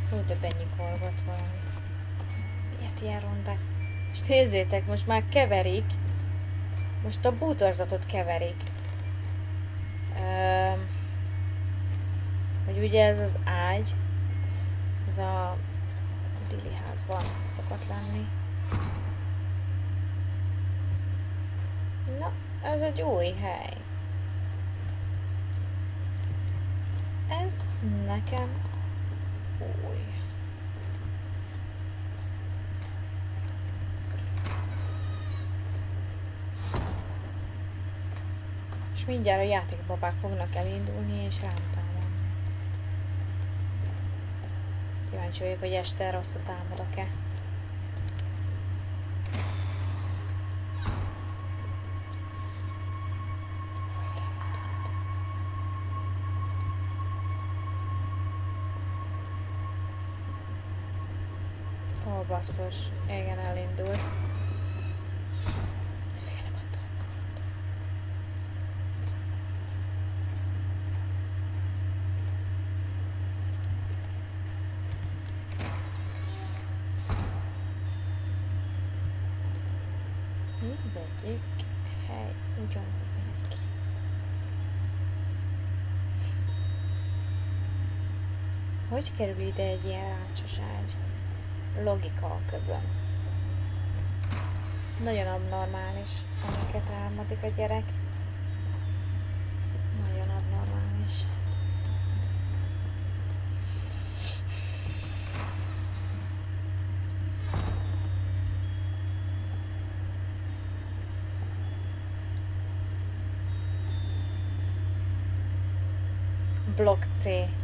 Hú, de benyikolgott valami. Miért ilyen rondák? És nézzétek, most már keverik. Most a bútorzatot keverik. Hogy ugye ez az ágy, ez a Dili házban szokott lenni. Na, ez egy új hely. Ez nekem új. És mindjárt a játékbabák fognak elindulni és rám támadni. Kíváncsi vagyok, hogy este rosszat támadok-e. Ó, basszus. Igen, elindult. Félek attól. Mindegyik hely ugyanúgy néz ki. Hogy kerül ide egy ilyen rácsos ágy? Logika a köbön. Nagyon abnormális, amiket álmodik a gyerek. Nagyon abnormális. Blokk C.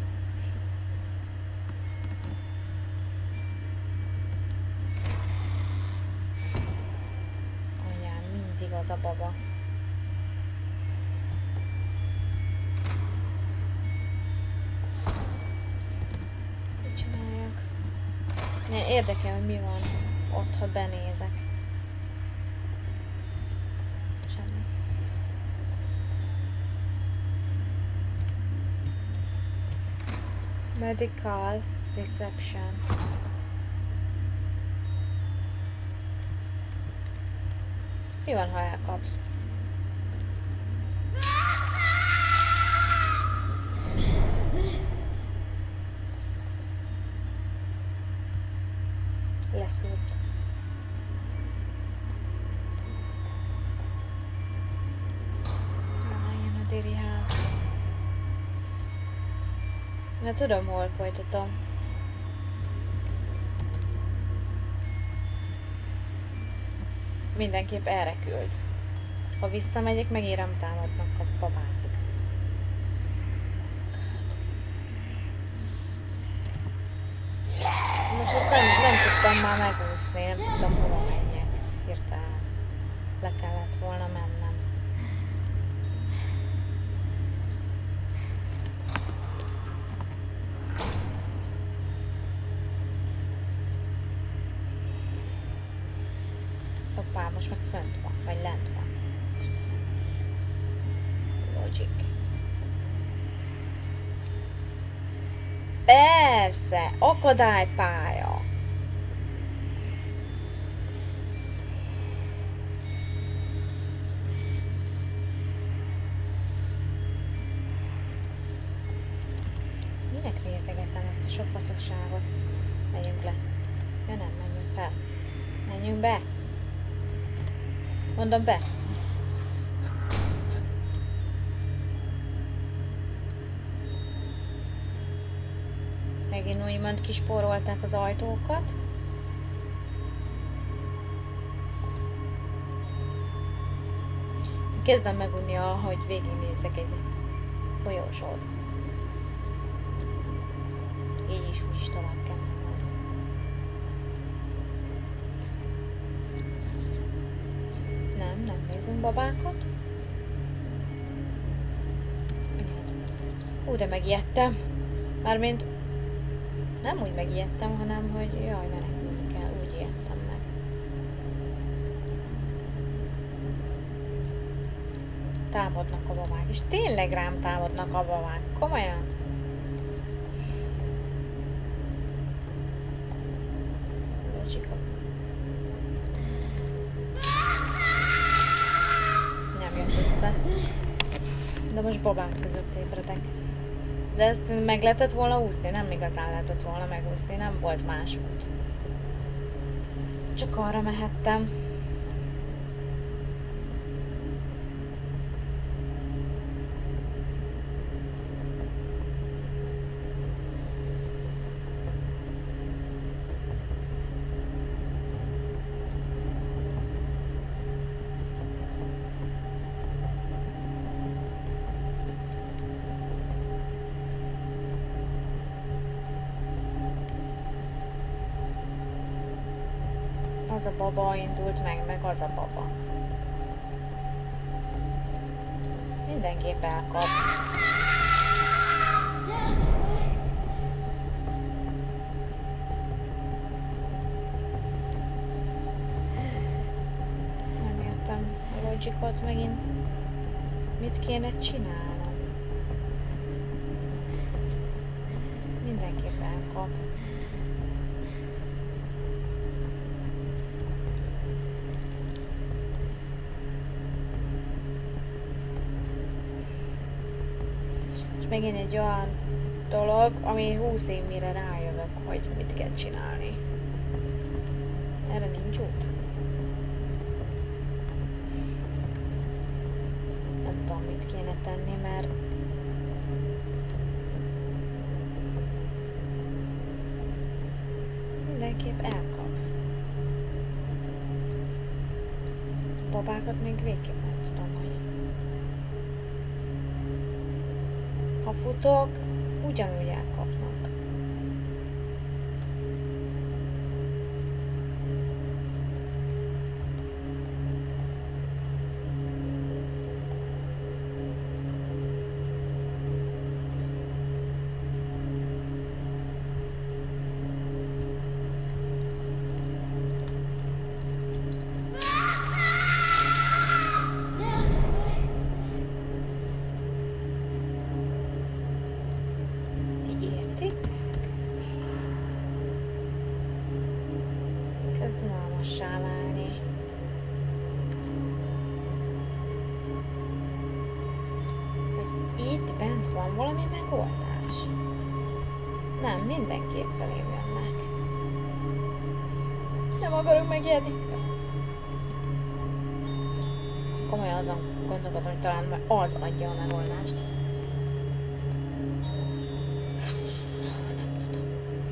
Anyám, mindig az a baba. Mit csináljak? Érdekel, hogy mi van ott, ha benézek. Semmi. Medical reception. Mi van, ha elkapsz? Leszült. Jön a déli ház. Na, tudom, hol folytatom. Mindenképp erre küld. Ha visszamegyek, megint rám támadnak a babák. Most ezt nem tudtam már megúszni, nem tudtam hova menjek. Hirtelen le kellett volna mennem. Hoppá, most meg fönt van, vagy lent van. Logic. Persze, akadálypálya. Minek nézegettem ezt a sok vacakságot? Menjünk le. Ja nem, menjünk fel. Menjünk be. Mondom be. Megint úgymond kispórolták az ajtókat. Kezdem megunni, ahogy végignézek egy folyósót. Így is úgy is tovább kell mennem. Nem nézünk babákat. De megijedtem. Mármint nem úgy megijedtem, hanem hogy jaj, menekülni kell, úgy ijedtem meg. Támadnak a babák, és tényleg rám támadnak a babák, komolyan. De most babák között ébredek. De ezt meg lehetett volna úszni? Nem igazán lehetett volna megúszni, nem volt más út. Csak arra mehettem. Az a baba indult meg az a baba. Mindenképp elkap. Nem értem a logikot megint. Mit kéne csinálnom? Mindenképp elkap. Megint egy olyan dolog, ami 20 év mire rájövök, hogy mit kell csinálni. Erre nincs út. Nem tudom, mit kéne tenni, mert mindenképp elkap. A babákat még végképp nem tudom, hogy ha futok, ugyanúgy elkapnak. Van valami megoldás? Nem, mindenképp felém jönnek. Nem akarok megijedni. Komolyan azon gondolkodom, hogy talán az adja a megoldást. Nem tudom.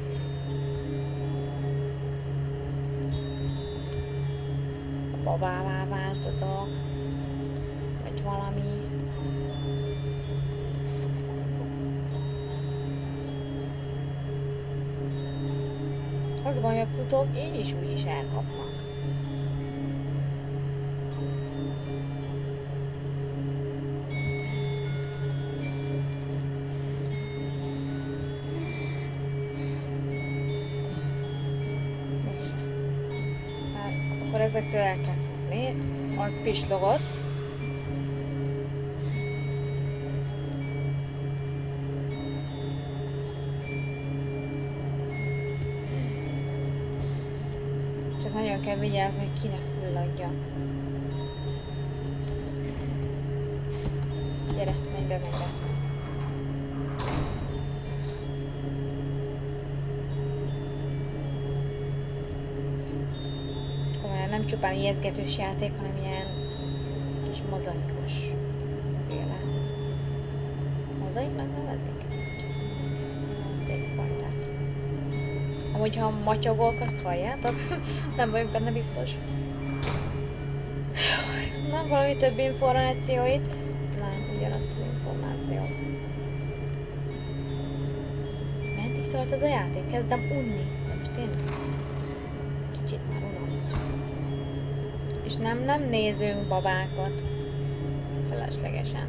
A babává változok. Vagy valami. Az van, hogy futók így is úgy is elkapnak. Hát, akkor ezektől el kell futni. Az pislogott. Nagyon kell vigyázni, hogy ki ne fulladja. Gyere, menj be, menj be. Komolyan nem csupán ijesztgetős játék, hanem ilyen kis mozaikos féle. Mozaiknak nevezik? Játékfajtát. Amúgy, ha matyogok, azt halljátok? Nem vagyok benne biztos. Nem valami több információ itt? Nem, ugyanaz az információ. Meddig tart ez a játék? Kezdem unni. Most én kicsit már unom. És nem nézünk babákat. Feleslegesen.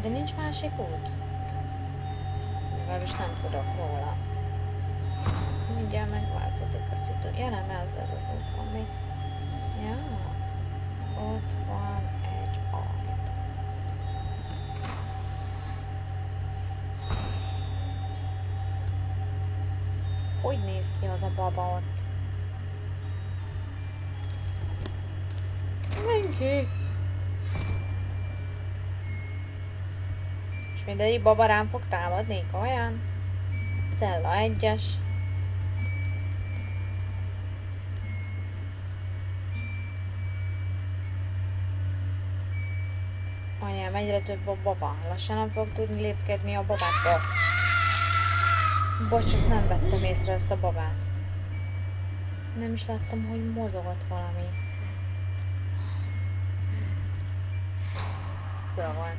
De nincs másik út? Legalábbis nem tudok róla. Mindjárt megváltozik a szitu. Ja nem, ez az út van még. Ja, ott van egy ajtó. Hogy néz ki az a baba ott? Menj ki! És mindegyik baba rám fog támadni, olyan? Cella 1-es. Anyám, egyre több a baba. Lassan nem fog tudni lépkedni a babától. Bocs, azt nem vettem észre, ezt a babát. Nem is láttam, hogy mozogott valami. Ez fura volt.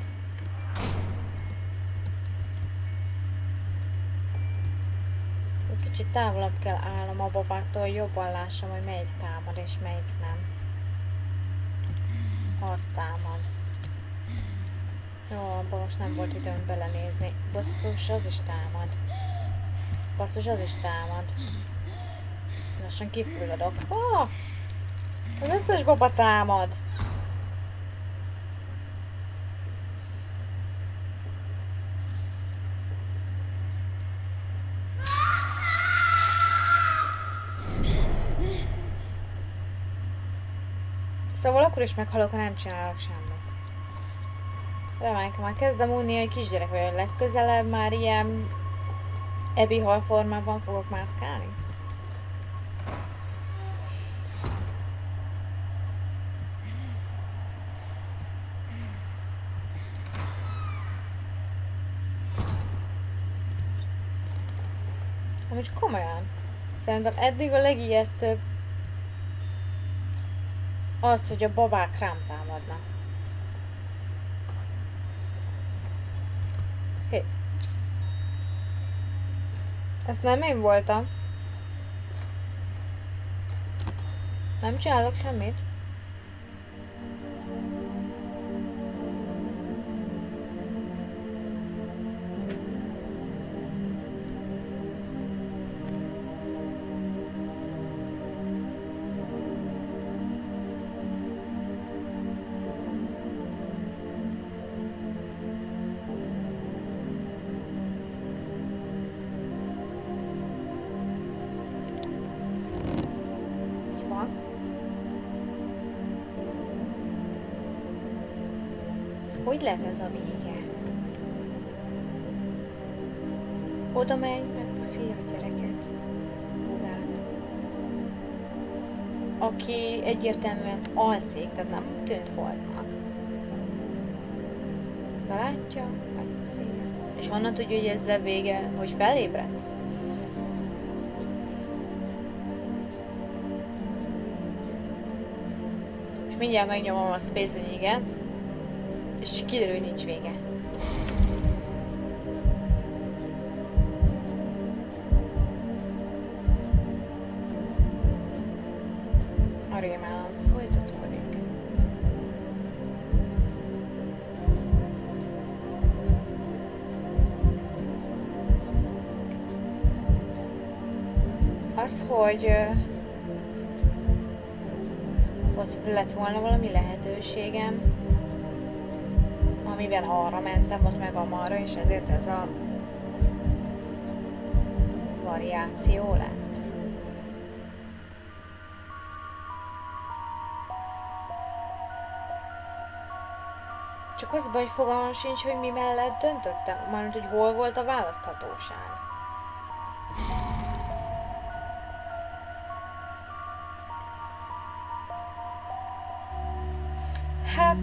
Kicsit távolabb kell állnom a babától, jobban lássam, hogy melyik támad és melyik nem. Az támad. Jó, abban most nem volt időm belenézni. Basszus, az is támad. Basszus, az is támad. Lassan kifulladok. Oh! Az összes baba támad. Szóval akkor is meghalok, ha nem csinálok semmit. Remélem, már kezdem unni, hogy kisgyerek vagyok, legközelebb már ilyen ebi hal formában fogok mászkálni. Amúgy komolyan. Szerintem eddig a legijesztőbb az, hogy a babák rám támadnak. Hé. Ezt nem én voltam. Nem csinálok semmit. Hogy lehet ez a vége? Oda megy, megpuszilja a gyereket. Magát. Aki egyértelműen alszik, tehát nem tűnt holtnak. Belátja, megpuszilja. És honnan tudja, hogy ezzel vége, hogy felébredt? És mindjárt megnyomom a space, hogy igen. És kiderül, hogy nincs vége. A rémálom folytatódik. Az, hogy ott lett volna valami lehetőségem, amivel arra mentem, ott meg amarra, és ezért ez a variáció lett. Csak az baj, fogalmam sincs, hogy mi mellett döntöttem, mármint, hogy hol volt a választhatóság. Hát...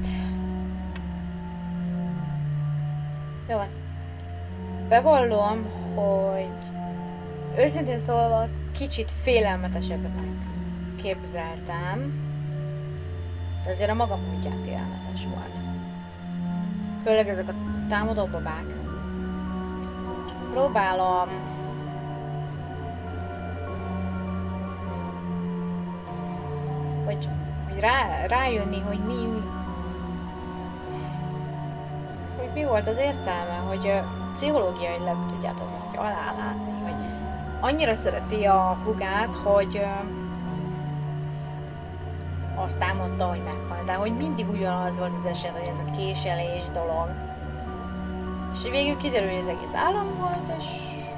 Jó van. Bevallom, hogy őszintén szólva kicsit félelmetesebbnek képzeltem, de azért a maga módján félelmetes volt. Főleg ezek a támadó babák. Próbálom hogy rájönni, hogy mi Itt mi volt az értelme, hogy pszichológiailag tudjátok, hogy alálátni, hogy annyira szereti a hugát, hogy azt támadta, hogy meghal, de hogy mindig ugyanaz volt az eset, hogy ez a késelés dolog. És végül kiderül, hogy ez egész állam volt, és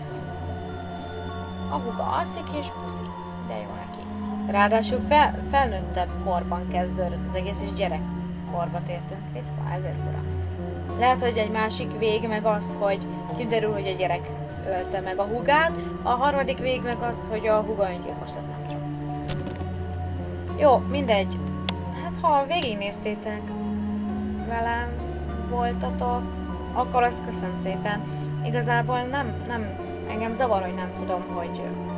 a huga alszik és puszi. De jó neki. Ráadásul felnőttebb korban kezdődött az egész, és gyerekkorba tértünk vissza, ezért fura. Lehet, hogy egy másik vég meg az, hogy kiderül, hogy a gyerek ölte meg a hugát, a harmadik vég meg az, hogy a huga öngyilkos lett, nem tudom. Jó, mindegy. Hát ha végignéztétek velem, voltatok, akkor azt köszönöm szépen. Igazából nem, engem zavar, hogy nem tudom, hogy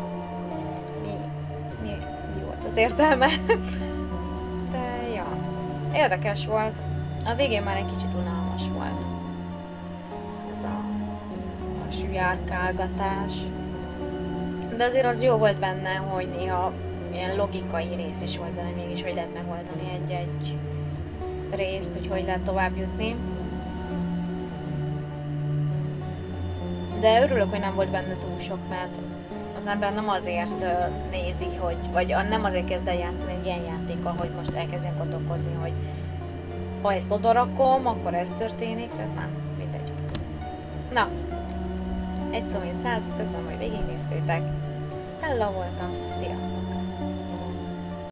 mi volt az értelme. De ja, érdekes volt. A végén már egy kicsit unalmas volt. Ez a sujárkálgatás. De azért az jó volt benne, hogy néha ilyen logikai rész is volt benne, mégis hogy lehet megoldani egy-egy részt, hogy lehet tovább jutni. De örülök, hogy nem volt benne túl sok, mert az ember nem azért nézi, vagy nem azért kezd el játszani egy ilyen játékkal, hogy most elkezdjen gondolkodni, hogy ha ezt odarakom, akkor ez történik, tehát nem, mindegy. Na, egy szó mint 100, köszönöm, hogy végignéztétek. Stella voltam, sziasztok!